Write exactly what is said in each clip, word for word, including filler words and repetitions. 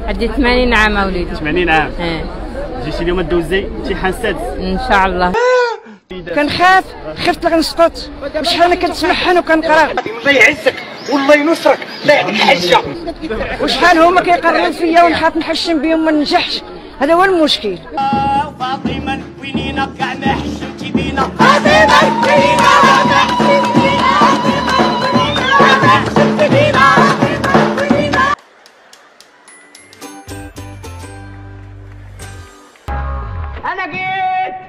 عندي ثمانين عام وليدي. ثمانين عام. اه. جيتي اليوم دوزي امتحان السادس ان شاء الله. كنخاف خفت غنسقط شحال انا كنتسمحن وكنقرا. الله يعزك والله ينصرك الله يعطيك الحجه. وشحال هما كيقرروا فيا ونخاف نحشم بهم ما ننجحش، هذا هو المشكل. فاطمه وينينا كاع ما حشمتي بينا. فاطمه وينينا ما حشمتي بينا. فاطمه ما حشمتي بينا. انا جيت.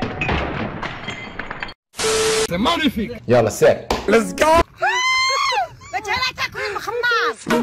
مانيفيك. يلا سير. ليتس جو. بتهلا تاكل المخماص.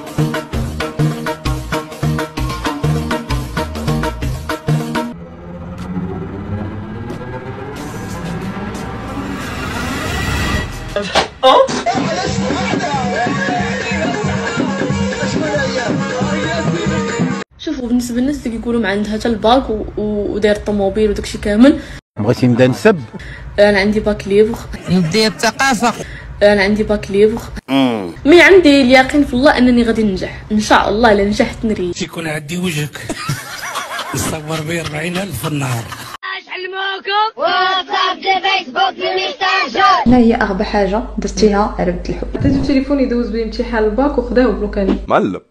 شوفوا بالنسبه للناس اللي كيقولوا ما عندها حتى الباك وداير الطوموبيل وداكشي كامل. بغيتي نبدا نسب؟ انا عندي باك ليبر. نبدا بالثقافه. انا عندي باك ليبر. مي عندي اليقين في الله انني غادي ننجح ان شاء الله. الا نجحت نري تيكون عندي وجهك نصور به أربعين ألف في النهار. اش علموكم واتساب دي فيسبوك الميساج. لا هي اغبى حاجه درتيها عرفت الحب. عطيت التليفون يدوز بيه امتحان الباك وخداه بلوكاني معلم.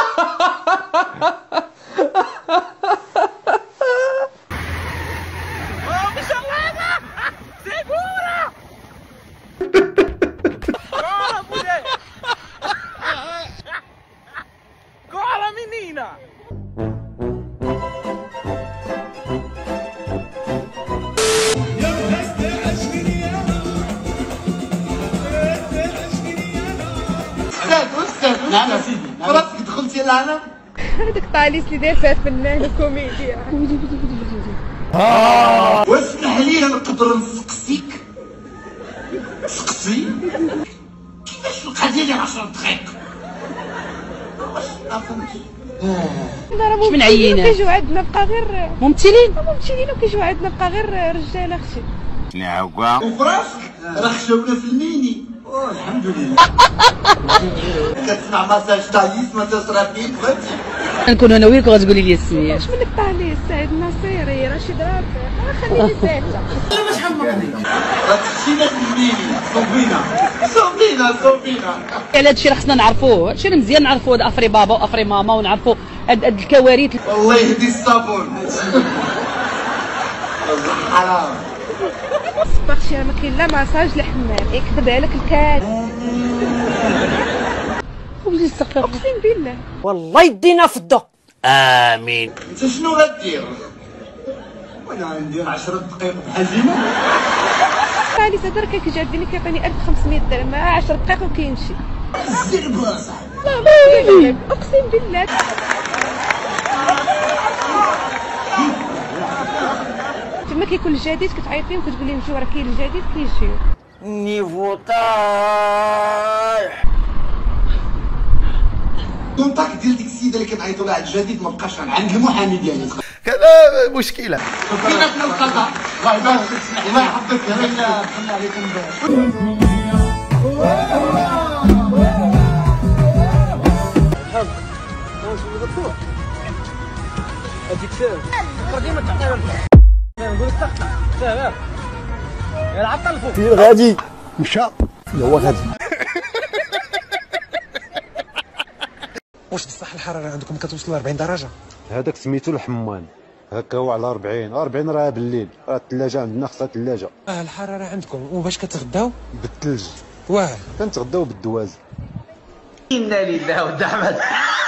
نعم يا سيدي راسك دخلتي لهنا. هذاك طاليس اللي داير فيها فنان وكوميديا. واسمح لي نقدر نسقسيك. سقسي كيفاش القضيه ديال عشر دقائق؟ واش ما فهمتش. واش من عيينا كيجيو عندنا بقى غير ممثلين ممثلين وكيجيو عندنا بقى غير رجاله اختي. شنو هكا وفراسك راه خشونا في الميني. اوه الحمد لله. كتسمع مساج طاليس مساج رفيق فهمتي. نكون انا وياك وغتقولي لي السميه. واش منك طاليس سعيد ناصيري رشيد رافع خليني ساكته. لا شحال من مرة راه تخشينا في الميني. صوبينا صوبينا صوبينا. على هادشي راه خصنا نعرفوه، هادشي مزيان نعرفوه هاد افري بابا وافري ماما ونعرفوا هاد الكوارث. والله يهدي الصابون. حرام. صباغ شي ما كاين لا مساج لا حمام يكذب عليك الكاد. وجي استغفر اقسم بالله والله يدينا في الضو. امين. انت شنو غدير؟ وانا ندير عشر دقائق بحزيمه. خالي هذا راه كيجي عندي كيعطيني ألف وخمسمية درهم مع عشر دقائق وكيمشي. الزرب اصاحبي. لا اقسم بالله. تما كيكون الجديد كتعيط لهم كتقول لهم شوف راه كاين الجديد كيجيو. نيفو طايح. الكونتاكت ديال ديك السيده اللي كنعيطوا لها على الجديد ما بقاش عند المحامي ديالي. كذا مشكله. فينا في القضاء. الله يبارك فيك الله يحفظك يا رجال. دخلنا عليكم هذيك سير ديما تعطيها نقول لك سقط سير يلعب عطلفو فين غادي مشى هو غادي. واش بصح الحراره عندكم كتوصل ل أربعين درجه؟ هذاك سميتو الحمان هكا هو على أربعين أربعين راه بالليل راه الثلاجه عندنا خصها ثلاجه. اه الحراره عندكم وباش كتغداو؟ بالثلج. واه كنتغداو بالدواز. انا لله ود احمد.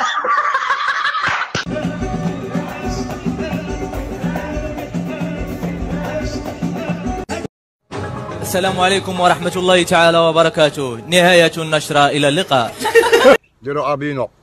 السلام عليكم ورحمة الله تعالى وبركاته. نهاية النشرة إلى اللقاء. ديروا ابينو.